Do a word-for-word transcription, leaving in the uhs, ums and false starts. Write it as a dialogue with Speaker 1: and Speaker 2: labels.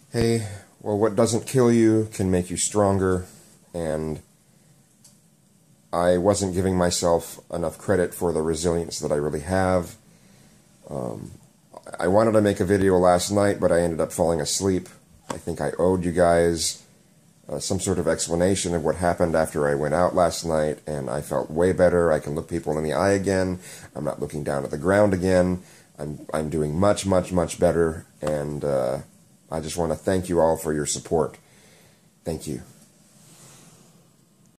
Speaker 1: Hey, well, what doesn't kill you can make you stronger, and I wasn't giving myself enough credit for the resilience that I really have. Um, I wanted to make a video last night, but I ended up falling asleep. I think I owed you guys uh, some sort of explanation of what happened after I went out last night, and I felt way better. I can look people in the eye again. I'm not looking down at the ground again. I'm, I'm doing much, much, much better, and uh, I just want to thank you all for your support. Thank you.